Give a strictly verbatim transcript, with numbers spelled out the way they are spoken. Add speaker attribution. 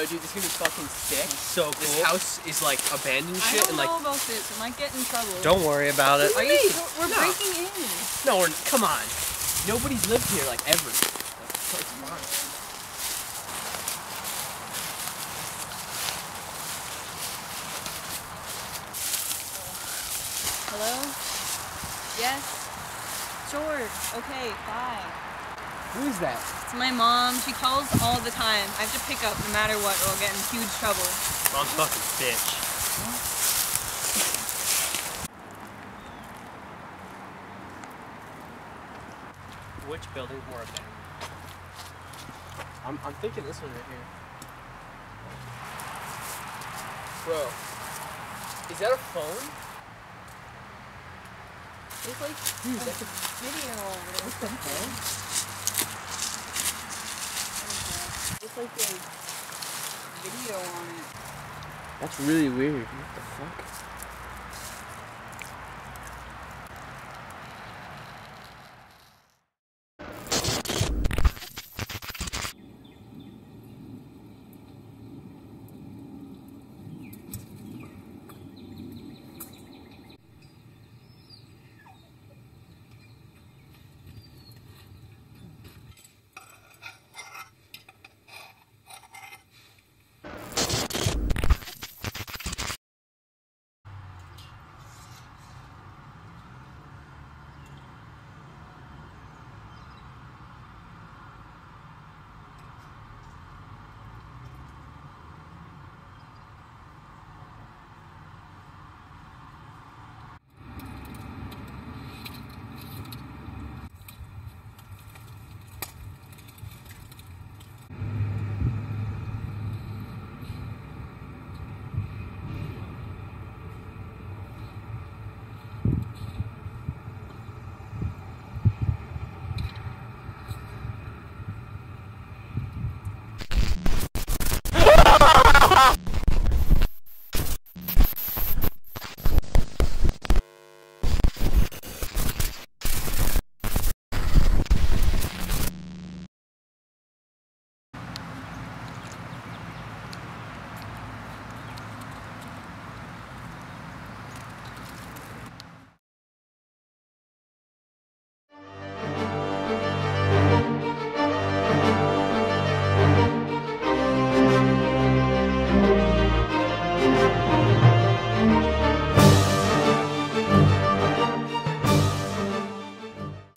Speaker 1: Yo, dude, this is gonna be fucking sick.
Speaker 2: So cool.
Speaker 1: This house is like abandoned
Speaker 3: I
Speaker 1: shit
Speaker 3: don't
Speaker 1: and like.
Speaker 3: know about this. I might get in trouble.
Speaker 2: Don't worry about it.
Speaker 1: What
Speaker 3: Are
Speaker 1: do you
Speaker 3: you?
Speaker 1: mean?
Speaker 3: So, we're
Speaker 1: No.
Speaker 3: breaking in.
Speaker 1: No, we're. Come on. Nobody's lived here like ever. Like, it's fine.
Speaker 3: Hello? Yes? Sure. Okay, bye.
Speaker 1: Who is that?
Speaker 3: It's my mom. She calls all the time. I have to pick up no matter what or I'll get in huge trouble.
Speaker 2: Mom's fucking bitch. Which building's more abandoned?
Speaker 1: I'm, I'm thinking this one right here. Bro, is that a phone?
Speaker 3: It's like
Speaker 1: Dude, that's a
Speaker 3: video over there.
Speaker 1: What the hell?
Speaker 3: It's like a video on it.
Speaker 1: That's really weird. What the fuck?